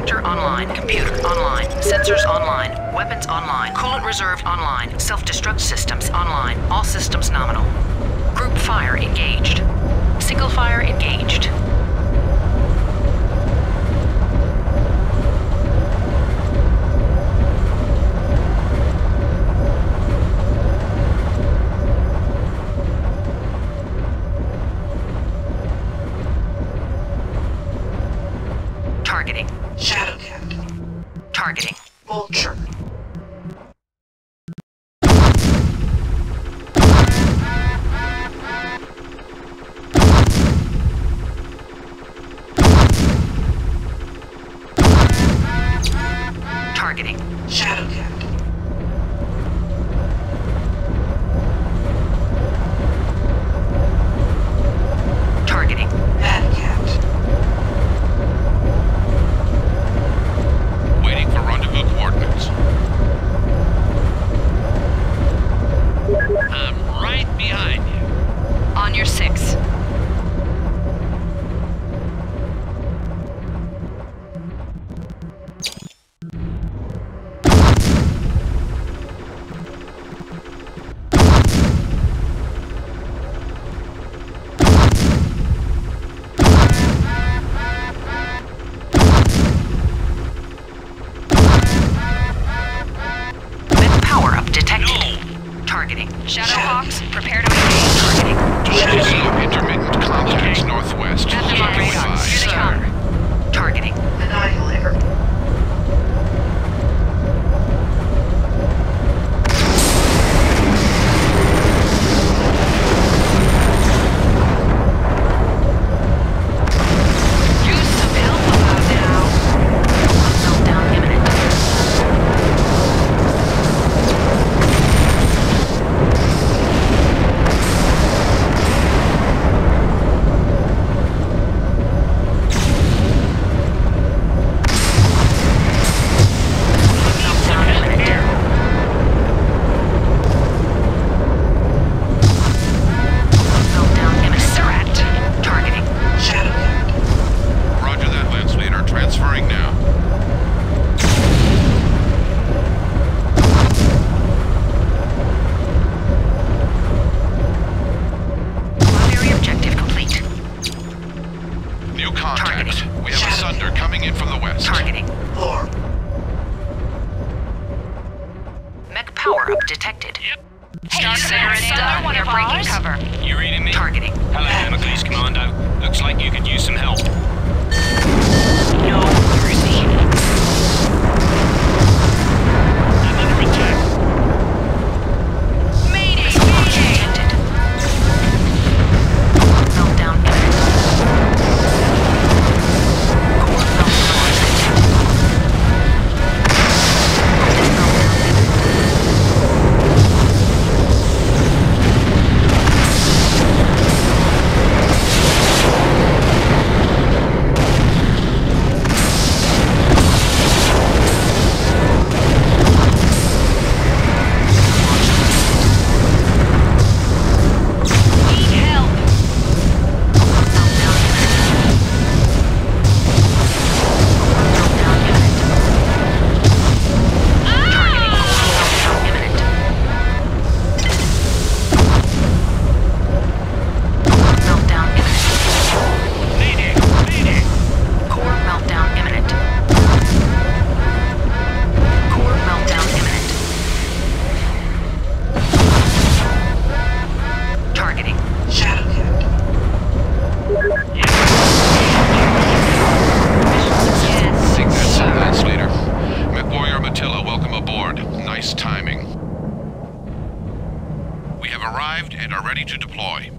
Reactor online. Computer online. Sensors online. Weapons online. Coolant reserve online. Self-destruct systems online. All systems nominal. Group fire engaged. Single fire engaged. Targeting. Shadowcat. Targeting. Vulture. Targeting. Shadowcat. Targeting. Madcat. Waiting for rendezvous coordinates. I'm right behind you. On your 6. Targeting. Shadowhawks, prepare to engage. Targeting. Shadowhawk intermittent contacts northwest. Have them on radar. Here they come. Targeting. Annihilator. Use some help about now. Meltdown imminent. We have a Sunder coming in from the west. Targeting. Lord. Mech power-up detected. Yep. Start center and done. We are breaking cover. You reading me? Targeting. Hello, Democles Commando. Looks like you could use some help. No mercy. I'm under attack. Mayday! Mayday! Meltdown imminent. Core meltdown imminent. Nice timing. We have arrived and are ready to deploy.